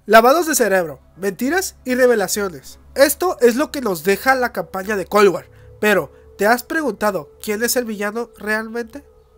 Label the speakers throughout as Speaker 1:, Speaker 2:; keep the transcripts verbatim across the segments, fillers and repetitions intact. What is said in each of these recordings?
Speaker 1: Lavados de cerebro, mentiras y revelaciones. Esto es lo que nos deja la campaña de Cold War. Pero, ¿te has preguntado quién es el villano realmente?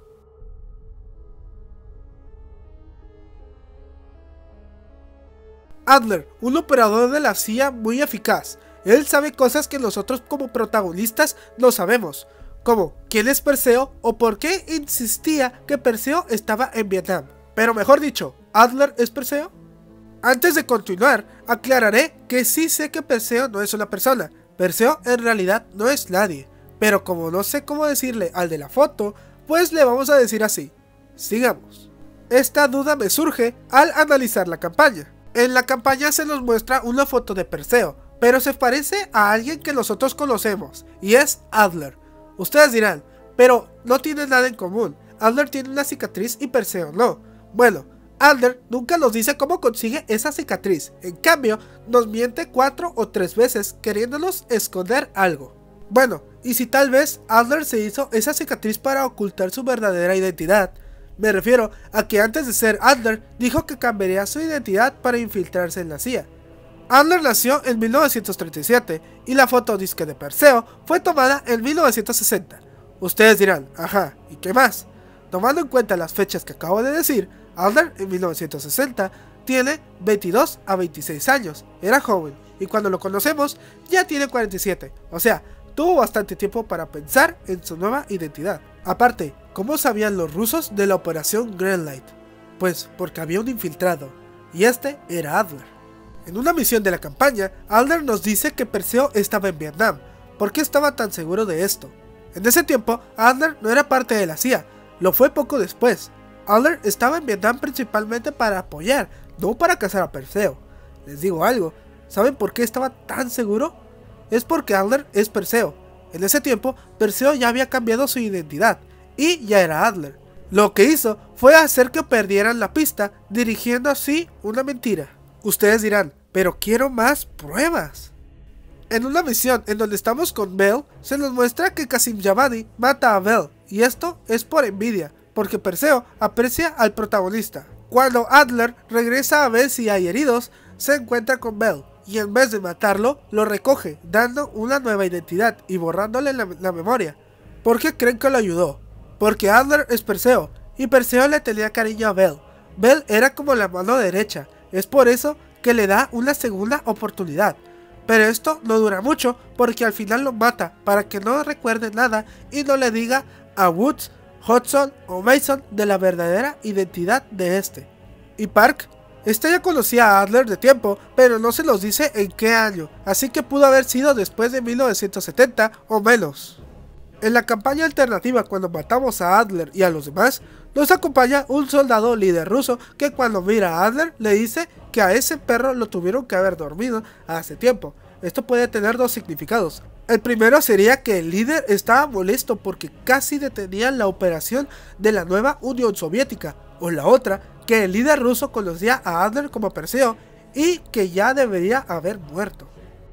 Speaker 1: Adler, un operador de la C I A muy eficaz. Él sabe cosas que nosotros como protagonistas no sabemos, como quién es Perseo o por qué insistía que Perseo estaba en Vietnam. Pero mejor dicho, ¿Adler es Perseo? Antes de continuar, aclararé que sí sé que Perseo no es una persona. Perseo en realidad no es nadie, pero como no sé cómo decirle al de la foto, pues le vamos a decir así. Sigamos. Esta duda me surge al analizar la campaña. En la campaña se nos muestra una foto de Perseo, pero se parece a alguien que nosotros conocemos, y es Adler. Ustedes dirán, pero no tienen nada en común. Adler tiene una cicatriz y Perseo no. Bueno, Adler nunca nos dice cómo consigue esa cicatriz, en cambio nos miente cuatro o tres veces queriéndonos esconder algo. Bueno, y si tal vez Adler se hizo esa cicatriz para ocultar su verdadera identidad. Me refiero a que antes de ser Adler dijo que cambiaría su identidad para infiltrarse en la C I A. Adler nació en mil novecientos treinta y siete y la foto disque de Perseo fue tomada en mil novecientos sesenta. Ustedes dirán, ajá, ¿y qué más? Tomando en cuenta las fechas que acabo de decir, Adler en mil novecientos sesenta tiene veintidós a veintiséis años, era joven, y cuando lo conocemos ya tiene cuarenta y siete, o sea, tuvo bastante tiempo para pensar en su nueva identidad. Aparte, ¿cómo sabían los rusos de la operación Greenlight? Pues porque había un infiltrado, y este era Adler. En una misión de la campaña, Adler nos dice que Perseo estaba en Vietnam. ¿Por qué estaba tan seguro de esto? En ese tiempo, Adler no era parte de la C I A, lo fue poco después. Adler estaba en Vietnam principalmente para apoyar, no para cazar a Perseo. Les digo algo, ¿saben por qué estaba tan seguro? Es porque Adler es Perseo. En ese tiempo, Perseo ya había cambiado su identidad, y ya era Adler. Lo que hizo fue hacer que perdieran la pista, dirigiendo así una mentira. Ustedes dirán, pero quiero más pruebas. En una misión en donde estamos con Bell, se nos muestra que Qasim Javadi mata a Bell, y esto es por envidia, porque Perseo aprecia al protagonista. Cuando Adler regresa a ver si hay heridos, se encuentra con Bell, y en vez de matarlo, lo recoge, dando una nueva identidad y borrándole la, la memoria. ¿Por qué creen que lo ayudó? Porque Adler es Perseo, y Perseo le tenía cariño a Bell. Bell era como la mano derecha, es por eso que le da una segunda oportunidad. Pero esto no dura mucho, porque al final lo mata, para que no recuerde nada y no le diga a Woods, Hudson o Mason de la verdadera identidad de este. ¿Y Park? Este ya conocía a Adler de tiempo, pero no se los dice en qué año, así que pudo haber sido después de mil novecientos setenta o menos. En la campaña alternativa, cuando matamos a Adler y a los demás, nos acompaña un soldado líder ruso que cuando mira a Adler le dice que a ese perro lo tuvieron que haber dormido hace tiempo. Esto puede tener dos significados. El primero sería que el líder estaba molesto porque casi detenían la operación de la nueva Unión Soviética, o la otra, que el líder ruso conocía a Adler como Perseo y que ya debería haber muerto.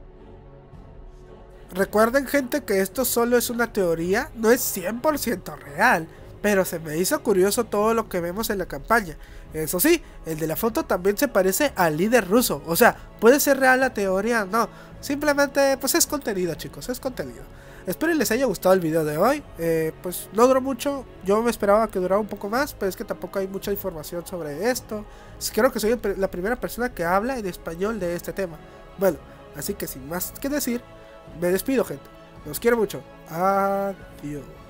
Speaker 1: Recuerden, gente, que esto solo es una teoría, no es cien por ciento real, pero se me hizo curioso todo lo que vemos en la campaña. Eso sí, el de la foto también se parece al líder ruso, o sea, puede ser real la teoría, no, simplemente pues es contenido, chicos, es contenido. Espero les haya gustado el video de hoy, eh, pues no duró mucho, yo me esperaba que durara un poco más, pero es que tampoco hay mucha información sobre esto. Creo que soy la primera persona que habla en español de este tema. Bueno, así que sin más que decir, me despido, gente. Los quiero mucho. Adiós.